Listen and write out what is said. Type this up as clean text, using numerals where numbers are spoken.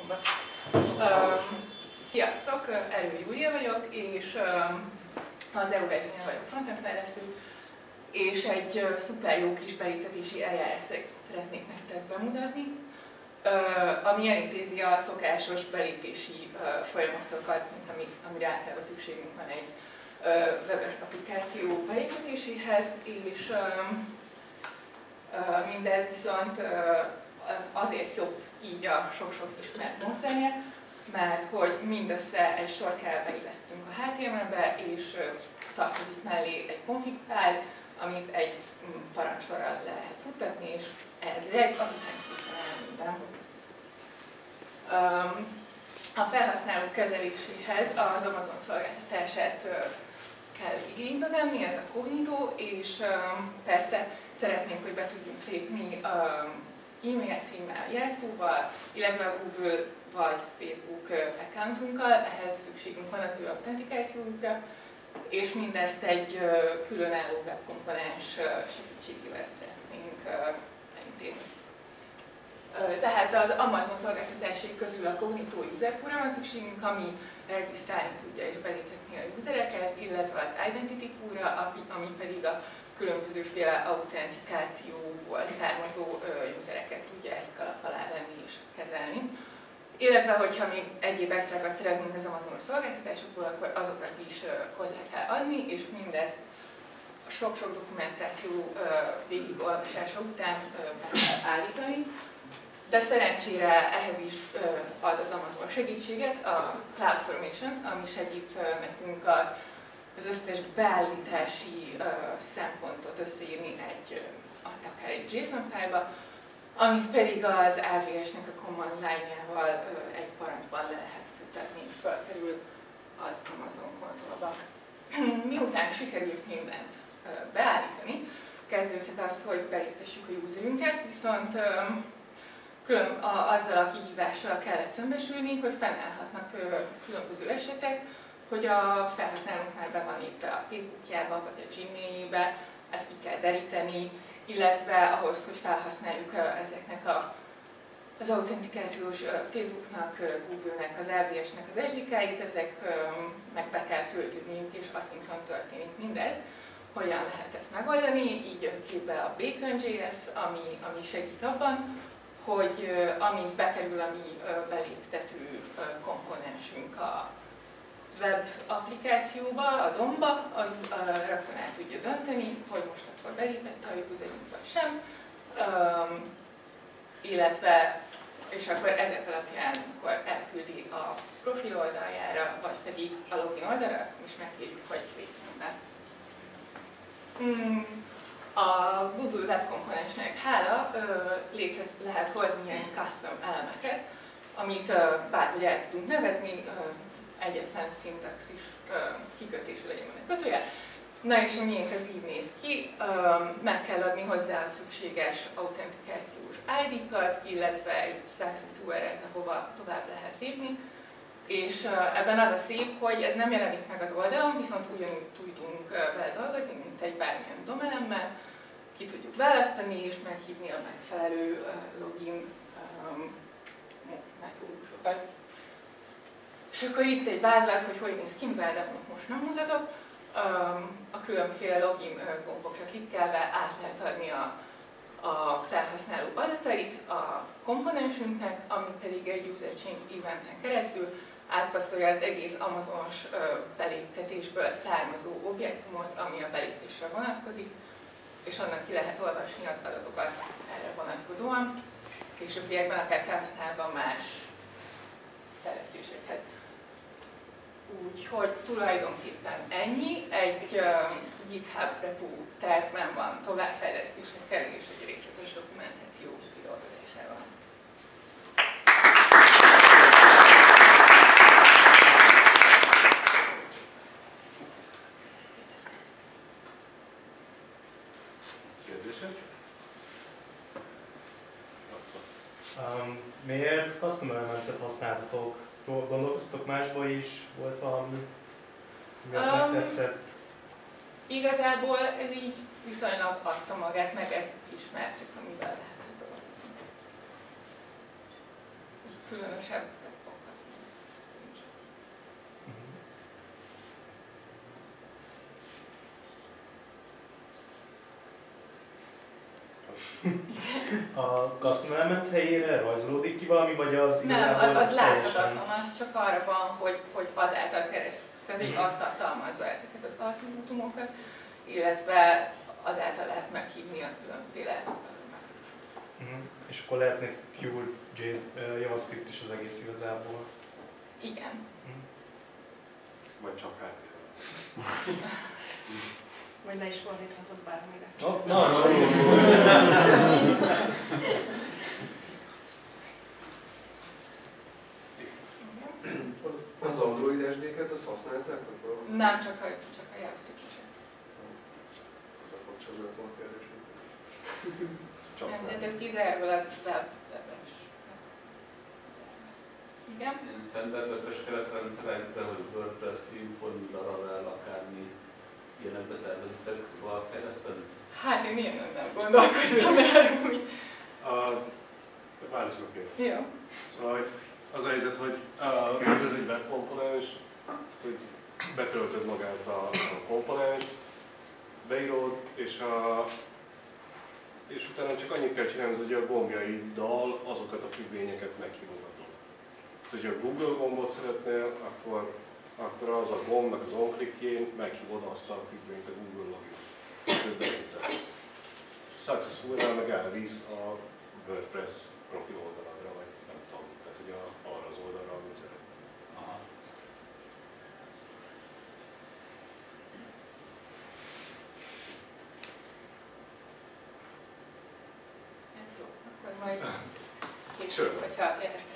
mikrofonba. Sziasztok, Erő Júlia vagyok, és az EURegine vagyok frontend fejlesztő, és egy szuper jó kis beléptetési eljárást szeretnék nektek bemutatni, ami elintézi a szokásos belépési folyamatokat, amire általában szükségünk van egy webes applikáció beléptetéséhez, és mindez viszont azért jobb így a sok-sok ismert módszernél, mert hogy mindössze egy sor kell beillesztünk a HTML-be, és tartozik mellé egy config file, amit egy parancsorral le lehet futtatni, és elvileg azután készen áll minden. A felhasználók kezeléséhez az Amazon szolgáltatását kell igénybe venni, ez a Cognito, és persze szeretnénk, hogy be tudjunk lépni e-mail címmel, jelszóval, illetve a Google vagy Facebook accountunkkal, ehhez szükségünk van az ő autentikációjukra, és mindezt egy különálló webkomponens segítségével szeretnénk elintézni. Tehát az Amazon szolgáltatásai közül a Cognito user poolra van szükségünk, ami regisztrálni tudja és beléptetni a usereket, illetve az identity poolra, ami pedig a különbözőféle autentikációból származó usereket tudja egy kalap alá venni és kezelni. Illetve, hogyha még egyéb extrákat szeretnénk az Amazonos szolgáltatásokból, akkor azokat is hozzá kell adni, és mindezt a sok-sok dokumentáció végigolvasása után be kell állítani. De szerencsére ehhez is ad az Amazon segítséget, a CloudFormation, ami segít nekünk az összes beállítási szempontot összeírni akár egy JSON fájlba, amit pedig az AWS-nek a command line-jával egy parancsban le lehet futtatni, és felkerül az Amazon konzolba. Miután sikerült mindent beállítani, kezdődhet az, hogy beléptessük a userünket, viszont azzal a kihívással kellett szembesülni, hogy fennállhatnak különböző esetek, hogy a felhasználónk már be van lépve a Facebookjába vagy a Gmailjébe, ezt ki kell deríteni, illetve ahhoz, hogy felhasználjuk ezeknek az autentikációs Facebooknak, Google-nek, az AWS-nek az SDK-it, ezek meg be kell töltődniük, és aszinkron történik mindez. Hogyan lehet ezt megoldani? Így jött képbe a Bacon.js, ami segít abban, hogy amint bekerül a mi beléptető komponensünk a web applikációba, a DOM-ba, az rögtön el tudja dönteni, hogy most akkor belépett a userünk vagy sem, illetve, és akkor ezek alapján akkor elküldi a profil oldaljára, vagy pedig a login oldalra, és megkérjük, hogy lépjen be. A Google Web komponensnek hála létre lehet hozni ilyen custom elemeket, amit bárhogy el tudunk nevezni, egyetlen szintaxis kikötésű legyen benne kötőjel. Na és a miénk az így néz ki, meg kell adni hozzá a szükséges autentikációs ID-kat, illetve egy success URL-t, ahova tovább lehet lépni. És ebben az a szép, hogy ez nem jelenik meg az oldalon, viszont ugyanúgy tudunk vele dolgozni, mint egy bármilyen domelemmel. Ki tudjuk választani és meghívni a megfelelő login metódusokat. És akkor itt egy vázlat, hogy néz ki, mivel most nem mutatok. A különféle login gombokra klikkelve át lehet adni a felhasználó adatait a komponensünknek, ami pedig egy user change eventen keresztül átpasszolja az egész Amazonos beléptetésből származó objektumot, ami a belépésre vonatkozik, és annak ki lehet olvasni az adatokat erre vonatkozóan, későbbiekben akár felhasználva más fejlesztésekhez. Úgyhogy tulajdonképpen ennyi, egy GitHub repo tervben van továbbfejlesztésekkel és egy részletes dokumentáció kidolgozásával. Kérdések? Miért Customer Elements-et használtatok? Gondolkoztok másba is? Volt valami, miért megtetszett? Igazából ez így viszonylag adta magát, meg ezt ismertük, amivel lehetett dolgozni. Így különösebb dolgokat. A custom element helyére rajzolódik ki valami, vagy az Nem, igazából az teljesen- láthatatlan, az csak arra van, hogy azáltal keresztül, tehát hogy azt tartalmazza ezeket az attribútumokat, illetve azáltal lehet meghívni a különféle. És akkor lehetne pure JavaScript is az egész igazából. Igen. Vagy csak hát. Vagy le is fordíthatod bármire. Az Android SDK-t azt használtátok? Nem csak a JavaScript-esek. Az a kapcsolatban ez van a kérdés. Nem, tehát ez kizárólag webes. Igen? Ilyen standard webes keretrendszerekben, hogy WordPress, Symfony, Laravel, akármi ilyenekbe tervezitek tovább fejleszteni? Hát én ilyen nem gondolkoztam erről, hogy... Válaszolok én. Jó. Szóval az a helyzet, hogy ez egy web komponens, hogy betöltöd magát a komponens, beírod, és utána csak annyit kell csinálni, hogy a gombjaiddal azokat a függvényeket meghívogatod. Szóval, ha Google gombot szeretnél, akkor az a gombnak az on-clickjén meghívod azt a függvényt a Google login. Successful-nál meg elvisz a WordPress profil oldaladra, vagy nem tudom, tehát ugye arra az oldalra, amit szeretnél. Aha. Hát jó, akkor majd később, Sure. hogyha érdekel.